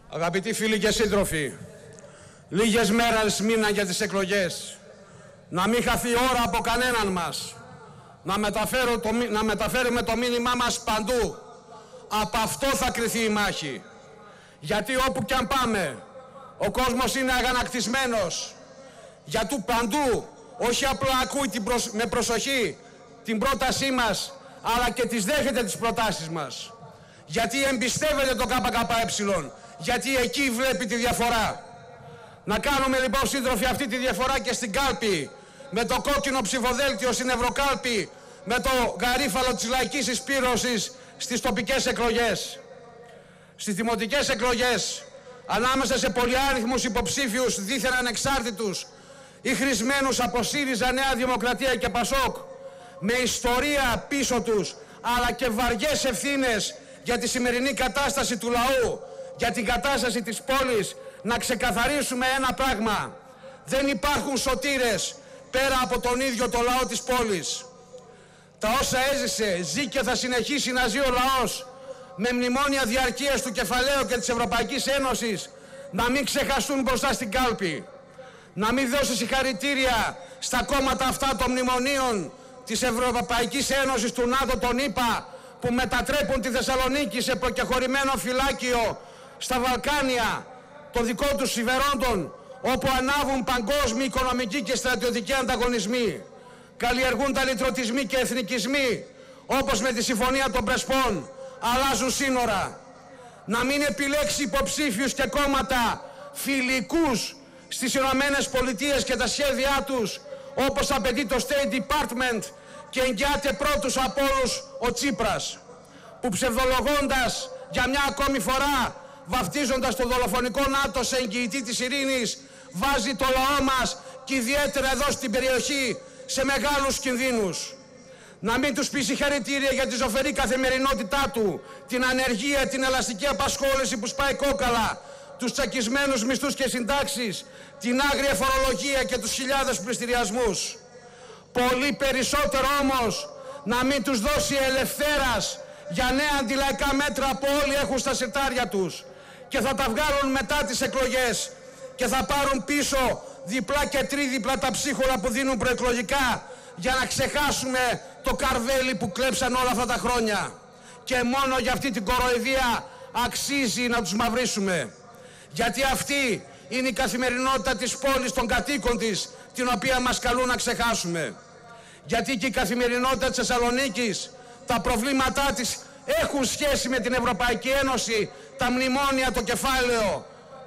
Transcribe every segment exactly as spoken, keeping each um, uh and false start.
Αγαπητοί φίλοι και σύντροφοι, λίγες μέρες μείναν για τις εκλογές. Να μην χαθεί ώρα από κανέναν μας. Να, μεταφέρω το, να μεταφέρουμε το μήνυμά μας παντού. Από αυτό θα κριθεί η μάχη. Γιατί όπου κι αν πάμε, ο κόσμος είναι αγανακτισμένος. Γιατί παντού, όχι απλά ακούει την προσ... με προσοχή την πρότασή μας, αλλά και τις δέχεται τις προτάσεις μας. Γιατί εμπιστεύεται το ΚΚΕ, γιατί εκεί βλέπει τη διαφορά. Να κάνουμε λοιπόν, σύντροφοι, αυτή τη διαφορά και στην κάλπη, με το κόκκινο ψηφοδέλτιο στην Ευρωκάλπη, με το γαρίφαλο της λαϊκής εισπύρωσης στις τοπικές εκλογές. Στις δημοτικές εκλογές, ανάμεσα σε πολυάριθμους υποψήφιους δίθεν ανεξάρτητους ή χρησμένους από ΣΥΡΙΖΑ, Νέα Δημοκρατία και ΠΑΣΟΚ, με ιστορία πίσω τους, αλλά και βαριές ευθύνες για τη σημερινή κατάσταση του λαού, για την κατάσταση της πόλης, να ξεκαθαρίσουμε ένα πράγμα. Δεν υπάρχουν σωτήρες πέρα από τον ίδιο το λαό της πόλης. Τα όσα έζησε, ζει και θα συνεχίσει να ζει ο λαός, με μνημόνια διαρκείας του κεφαλαίου και της Ευρωπαϊκής Ένωσης, να μην ξεχαστούν μπροστά στην κάλπη. Να μην δώσει συγχαρητήρια στα κόμματα αυτά των μνημονίων της Ευρωπαϊκής Ένωσης, του ΝΑΤΟ, των ΗΠΑ, που μετατρέπουν τη Θεσσαλονίκη σε προκεχωρημένο φυλάκιο στα Βαλκάνια των δικών τους συμφερόντων, όπου ανάβουν παγκόσμιοι οικονομικοί και στρατιωτικοί ανταγωνισμοί. Καλλιεργούν τα λυτρωτισμοί και εθνικισμοί, όπως με τη Συμφωνία των Πρεσπών, αλλάζουν σύνορα. Να μην επιλέξει υποψήφιους και κόμματα φιλικούς στις Ηνωμένες Πολιτείες και τα σχέδιά τους, όπως απαιτεί το State Department και εγγυάται πρώτους από όλους ο Τσίπρας, που ψευδολογώντας για μια ακόμη φορά, βαφτίζοντας το δολοφονικό ΝΑΤΟ σε εγγυητή της ειρήνης, βάζει το λαό μας και ιδιαίτερα εδώ στην περιοχή σε μεγάλους κινδύνους. Να μην τους πει συγχαρητήρια για τη ζωφερή καθημερινότητά του, την ανεργία, την ελαστική απασχόληση που σπάει κόκαλα, τους τσακισμένους μισθούς και συντάξεις, την άγρια φορολογία και τους χιλιάδες πληστηριασμούς. Πολύ περισσότερο όμως να μην τους δώσει ελευθέρας για νέα αντιλαϊκά μέτρα που όλοι έχουν στα συρτάρια τους και θα τα βγάλουν μετά τις εκλογές και θα πάρουν πίσω διπλά και τρίδιπλα τα ψίχουλα που δίνουν προεκλογικά, για να ξεχάσουμε το καρβέλι που κλέψαν όλα αυτά τα χρόνια. Και μόνο για αυτή την κοροϊδία αξίζει να τους μαυρίσουμε. Γιατί αυτή είναι η καθημερινότητα της πόλης, των κατοίκων της, την οποία μας καλούν να ξεχάσουμε. Γιατί και η καθημερινότητα της Θεσσαλονίκης, τα προβλήματά της έχουν σχέση με την Ευρωπαϊκή Ένωση, τα μνημόνια, το κεφάλαιο,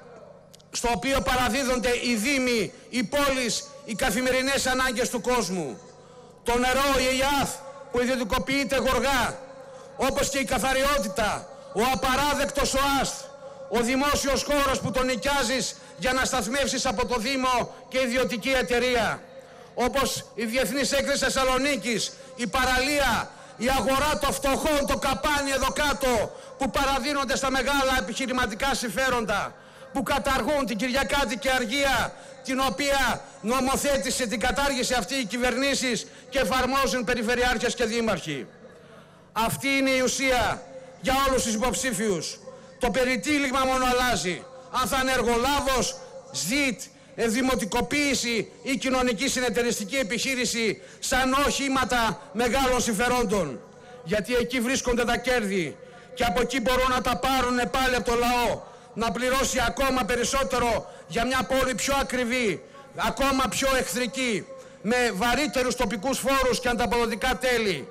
στο οποίο παραδίδονται οι δήμοι, οι πόλεις, οι καθημερινές ανάγκες του κόσμου. Το νερό, η ΕΙΑΘ που ιδιωτικοποιείται γοργά, όπως και η καθαριότητα, ο απαράδεκτος ΟΑΣΤ, ο δημόσιος χώρος που τον νοικιάζεις για να σταθμεύσεις από το Δήμο και ιδιωτική εταιρεία, όπως η Διεθνής Έκθεση Θεσσαλονίκης, η παραλία, η αγορά των φτωχών, το καπάνι εδώ κάτω, που παραδίνονται στα μεγάλα επιχειρηματικά συμφέροντα, που καταργούν την Κυριακάτικη Αργία, την οποία νομοθέτησε την κατάργηση αυτή οι κυβερνήσεις και εφαρμόζουν περιφερειάρχες και δήμαρχοι. Αυτή είναι η ουσία για όλους τους υποψήφιους. Το περιτύλιγμα μόνο αλλάζει. Αν θα είναι εργολάβος, ΣΔΙΤ, δημοτικοποίηση ή κοινωνική συνεταιριστική επιχείρηση, σαν οχήματα μεγάλων συμφερόντων. Γιατί εκεί βρίσκονται τα κέρδη και από εκεί μπορούν να τα πάρουν πάλι από το λαό, να πληρώσει ακόμα περισσότερο για μια πόλη πιο ακριβή, ακόμα πιο εχθρική, με βαρύτερους τοπικούς φόρους και ανταποδοτικά τέλη.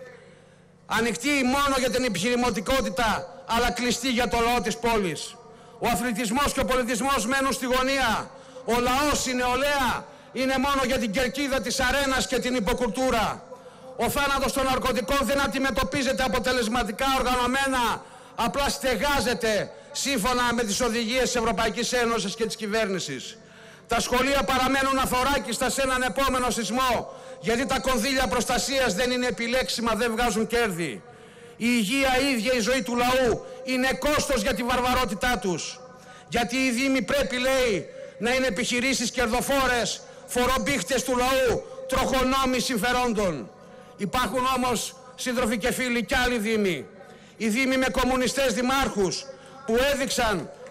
Ανοιχτή μόνο για την επιχειρηματικότητα, αλλά κλειστή για το λαό της πόλης. Ο αθλητισμός και ο πολιτισμός μένουν στη γωνία. Ο λαός, η νεολαία, είναι μόνο για την κερκίδα της αρένας και την υποκουλτούρα. Ο θάνατος των ναρκωτικών δεν αντιμετωπίζεται αποτελεσματικά οργανωμένα, απλά στεγάζεται σύμφωνα με τις οδηγίες της Ευρωπαϊκής Ένωσης και της κυβέρνησης. Τα σχολεία παραμένουν αθωράκιστα σε έναν επόμενο σεισμό, γιατί τα κονδύλια προστασίας δεν είναι επιλέξιμα, δεν βγάζουν κέρδη. Η υγεία ίδια, η ζωή του λαού, είναι κόστος για τη βαρβαρότητά τους. Γιατί οι δήμοι πρέπει, λέει, να είναι επιχειρήσεις κερδοφόρες, φορομπήχτες του λαού, τροχονόμοι συμφερόντων. Υπάρχουν όμως, σύντροφοι και φίλοι, κι άλλοι δήμοι. Οι δήμοι με κομμουνιστές δημάρχους, που έδειξαν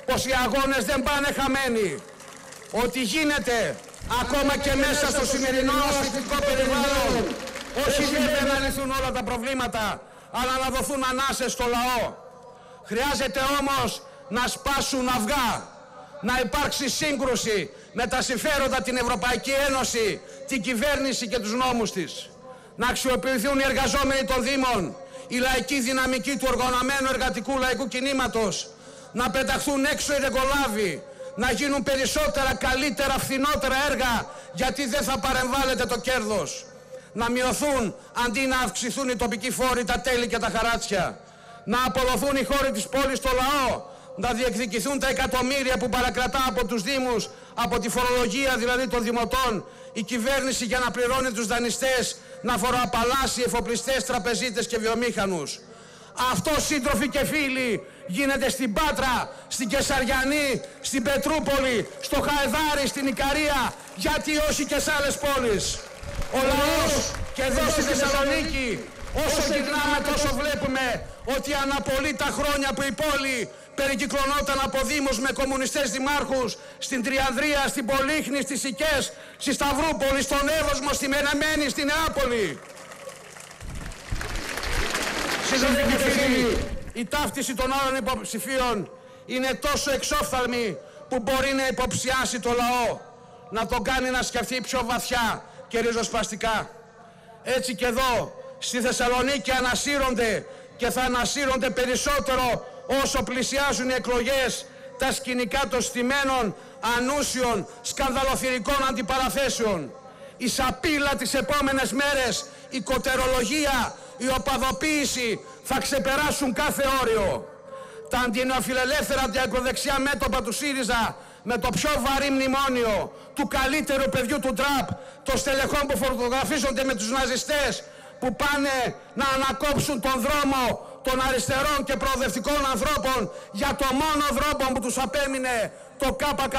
πως οι αγώνες δεν πάνε χαμένοι. Ότι γίνεται ακόμα και μέσα στο σημερινό ασφυκτικό περιβάλλον, όχι βέβαια να λυθούν όλα τα προβλήματα, αλλά να δοθούν ανάσες στο λαό. Χρειάζεται όμως να σπάσουν αυγά, να υπάρξει σύγκρουση με τα συμφέροντα, την Ευρωπαϊκή Ένωση, την κυβέρνηση και τους νόμους της. Να αξιοποιηθούν οι εργαζόμενοι των Δήμων, η λαϊκή δυναμική του οργανωμένου εργατικού λαϊκού κινήματος, να πεταχθούν έξω οι ρεγκολάβοι, να γίνουν περισσότερα, καλύτερα, φθηνότερα έργα, γιατί δεν θα παρεμβάλλεται το κέρδος. Να μειωθούν αντί να αυξηθούν οι τοπικοί φόροι, τα τέλη και τα χαράτσια. Να αποδοθούν οι χώροι της πόλης στο λαό, να διεκδικηθούν τα εκατομμύρια που παρακρατά από τους Δήμους, από τη φορολογία δηλαδή των δημοτών, η κυβέρνηση για να πληρώνει τους δανειστές, να φοροαπαλλάσσει εφοπλιστές, τραπεζίτες και βιομήχανους. Αυτό, σύντροφοι και φίλοι, γίνεται στην Πάτρα, στην Κεσαριανή, στην Πετρούπολη, στο Χαεδάρι, στην Ικαρία, γιατί όχι και σε άλλες πόλεις. Ο λαός και εδώ στη Θεσσαλονίκη, όσο γυρνάμε τόσο βλέπουμε ότι αναπολύει τα χρόνια που η πόλη περικυκλωνόταν από δήμους με κομμουνιστές δημάρχους, στην Τριανδρία, στην Πολύχνη, στις Σικές, στη Σταυρούπολη, στον Εύωσμο, στη Μενεμένη, στη Νεάπολη. Σύντροφοι και φίλοι, η ταύτιση των άλλων υποψηφίων είναι τόσο εξόφθαλμη που μπορεί να υποψιάσει το λαό, να τον κάνει να σκεφτεί πιο βαθιά και ριζοσπαστικά. Έτσι και εδώ, στη Θεσσαλονίκη ανασύρονται και θα ανασύρονται περισσότερο όσο πλησιάζουν οι εκλογές τα σκηνικά των στημένων, ανούσιων, σκανδαλοθυρικών αντιπαραθέσεων. Η σαπίλα τις επόμενες μέρες, η κωτερολογία, η οπαδοποίηση θα ξεπεράσουν κάθε όριο. Τα αντινεοφιλελεύθερα αντιακροδεξιά μέτωπα του ΣΥΡΙΖΑ με το πιο βαρύ μνημόνιο του καλύτερου παιδιού του Τραπ, των στελεχών που φωτογραφίζονται με τους ναζιστές, που πάνε να ανακόψουν τον δρόμο των αριστερών και προοδευτικών ανθρώπων για το μόνο δρόμο που τους απέμεινε, το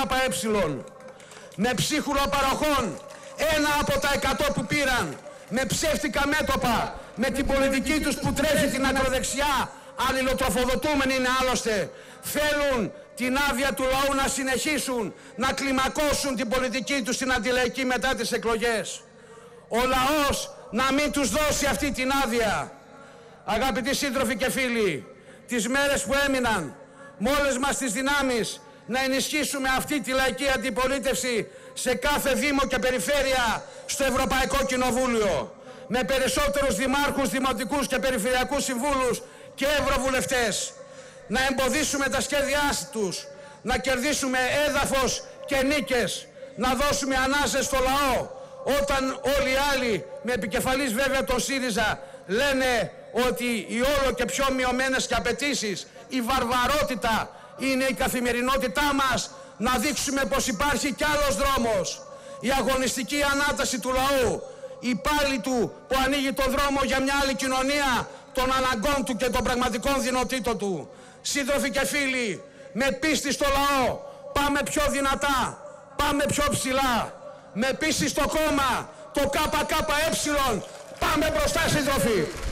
ΚΚΕ. Με ψίχουλο παροχών, ένα από τα εκατό που πήραν, με ψεύτικα μέτωπα, με την πολιτική τους που τρέχει την ακροδεξιά, αλληλοτροφοδοτούμενοι είναι άλλωστε, θέλουν την άδεια του λαού να συνεχίσουν να κλιμακώσουν την πολιτική τους στην αντιλαϊκή μετά τις εκλογές. Ο λαός να μην τους δώσει αυτή την άδεια. Αγαπητοί σύντροφοι και φίλοι, τις μέρες που έμειναν, με όλες μας τις δυνάμεις, να ενισχύσουμε αυτή τη λαϊκή αντιπολίτευση σε κάθε δήμο και περιφέρεια στο Ευρωπαϊκό Κοινοβούλιο, με περισσότερους δημάρχους, δημοτικούς και περιφερειακούς συμβούλους και ευρωβουλευτές. Να εμποδίσουμε τα σχέδιά τους, να κερδίσουμε έδαφος και νίκες, να δώσουμε ανάσες στο λαό, όταν όλοι οι άλλοι, με επικεφαλής βέβαια τον ΣΥΡΙΖΑ, λένε ότι οι όλο και πιο μειωμένες και απαιτήσεις, η βαρβαρότητα είναι η καθημερινότητά μας, να δείξουμε πως υπάρχει κι άλλος δρόμος. Η αγωνιστική ανάταση του λαού, η πάλη του που ανοίγει τον δρόμο για μια άλλη κοινωνία των αναγκών του και των πραγματικών δυνατοτήτων του. Σύντροφοι και φίλοι, με πίστη στο λαό, πάμε πιο δυνατά, πάμε πιο ψηλά. Με πίστη στο κόμμα, το ΚΚΕ, πάμε μπροστά σύντροφοι.